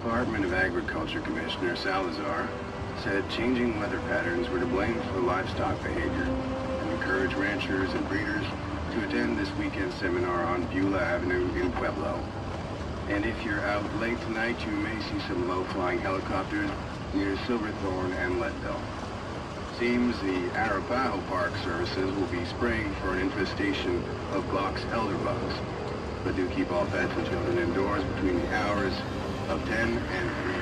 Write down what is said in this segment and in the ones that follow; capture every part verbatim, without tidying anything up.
Department of Agriculture Commissioner Salazar said changing weather patterns were to blame for livestock behavior and encouraged ranchers and breeders to attend this weekend seminar on Beulah Avenue in Pueblo. And if you're out late tonight, you may see some low-flying helicopters near Silverthorne and Leadville. Seems the Arapaho Park Services will be spraying for an infestation of box elderbugs. But do keep all pets and children indoors between the hours of ten and three.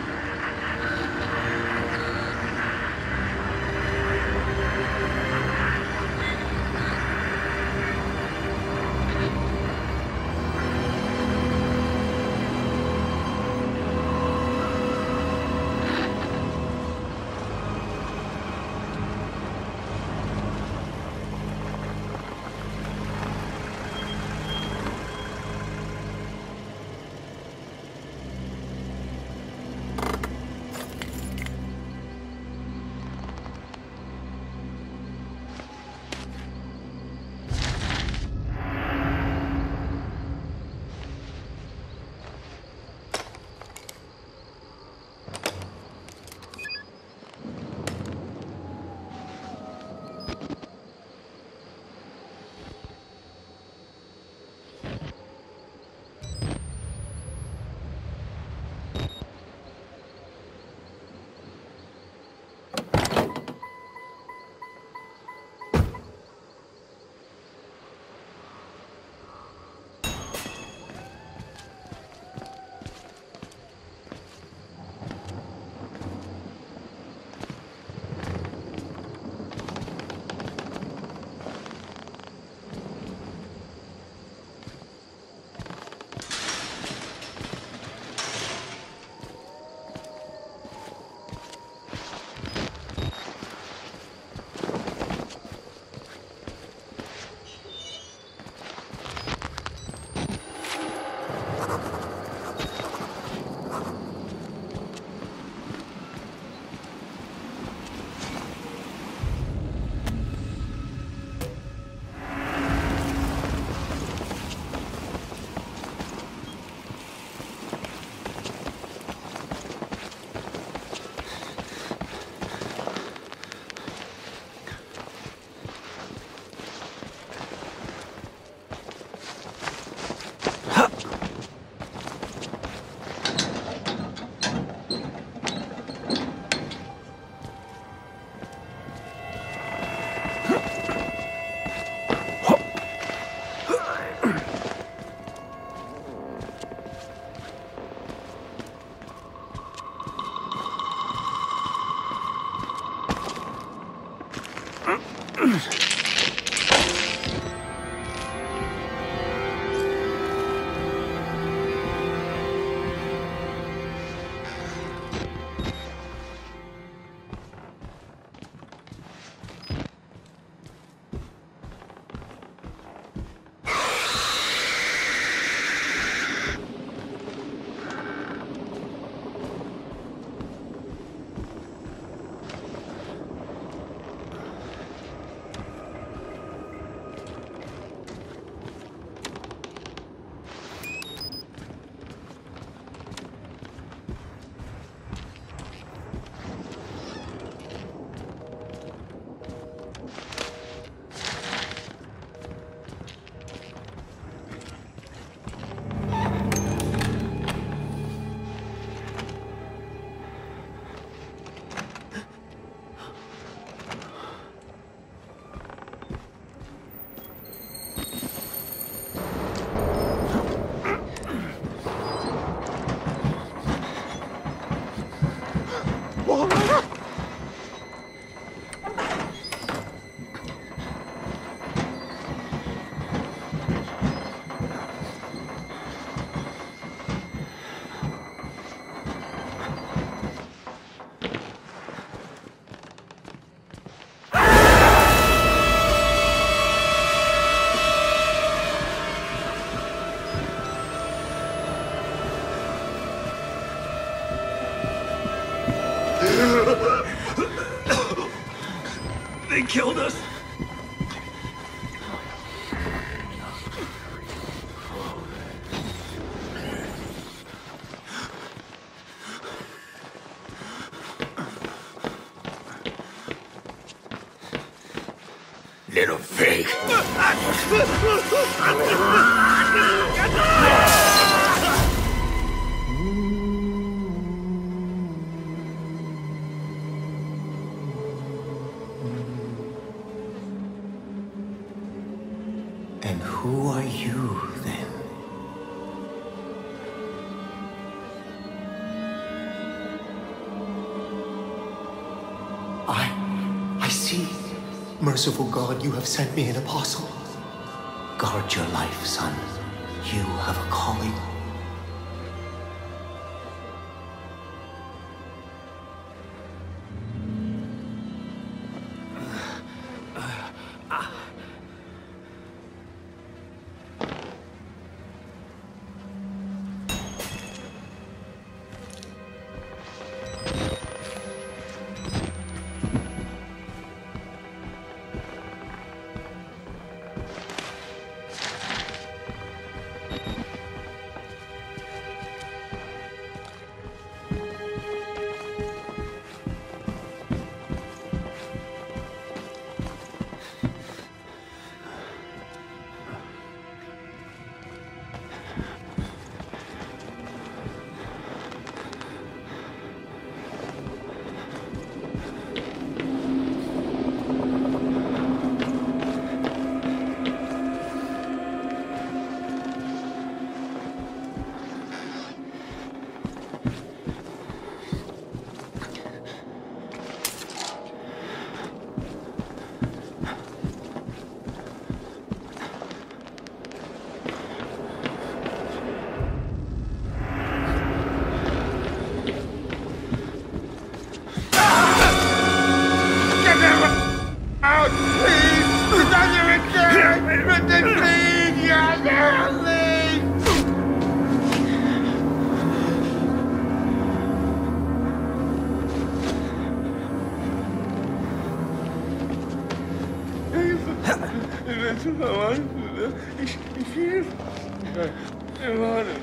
They killed us. little pig. And who are you, then? I... I see. Merciful God, you have sent me an apostle. Guard your life, son. You have a calling. Ich, ich, ich, ich,